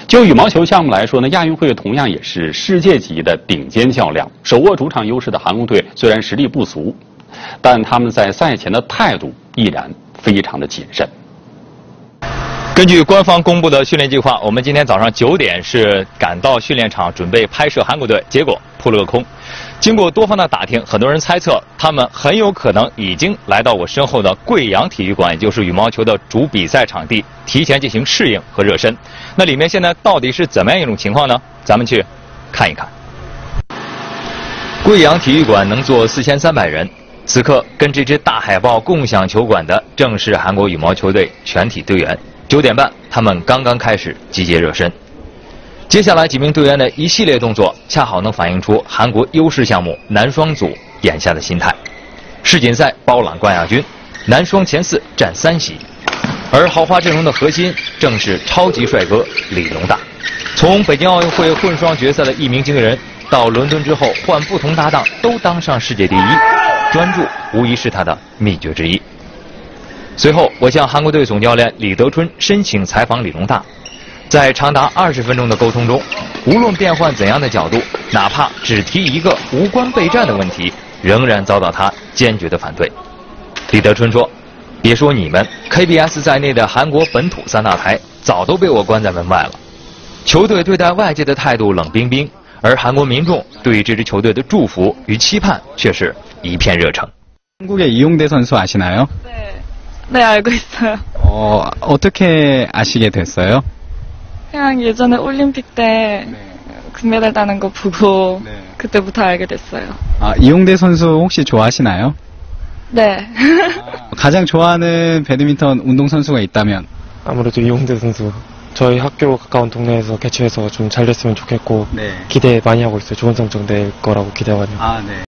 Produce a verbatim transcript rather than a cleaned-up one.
就羽毛球项目来说呢，亚运会同样也是世界级的顶尖较量。手握主场优势的韩国队虽然实力不俗，但他们在赛前的态度依然非常的谨慎。 根据官方公布的训练计划，我们今天早上九点是赶到训练场准备拍摄韩国队，结果扑了个空。经过多方的打听，很多人猜测他们很有可能已经来到我身后的贵阳体育馆，也就是羽毛球的主比赛场地，提前进行适应和热身。那里面现在到底是怎么样一种情况呢？咱们去看一看。贵阳体育馆能坐四千三百人，此刻跟这只大海豹共享球馆的正是韩国羽毛球队全体队员。九点半，他们刚刚开始集结热身。接下来几名队员的一系列动作，恰好能反映出韩国优势项目男双组眼下的心态。世锦赛包揽冠亚军，男双前四占三席，而豪华阵容的核心正是超级帅哥李龙大。从北京奥运会混双决赛的一鸣惊人，到伦敦之后换不同搭档都当上世界第一，专注无疑是他的秘诀之一。随后，我向韩国队总教练李德春申请采访李龙大。在长达二十分钟的沟通中，无论变换怎样的角度，哪怕只提一个无关备战的问题，仍然遭到他坚决的反对。李德春说：“别说你们 K B S 在内的韩国本土三大台，早都被我关在门外了。”球队对待外界的态度冷冰冰，而韩国民众对于这支球队的祝福与期盼却是一片热诚。 한국의 이용대 선수 아시나요? 네, 네 알고 있어요. 어, 어떻게 아시게 됐어요? 그냥 예전에 올림픽 때 네. 금메달 따는 거 보고 네. 그때부터 알게 됐어요. 아, 이용대 선수 혹시 좋아하시나요? 네. 가장 좋아하는 배드민턴 운동선수가 있다면? 아무래도 이용대 선수. 저희 학교 가까운 동네에서 개최해서 좀 잘 됐으면 좋겠고 네. 기대 많이 하고 있어요. 좋은 성적 낼 거라고 기대하거든요. 아, 네.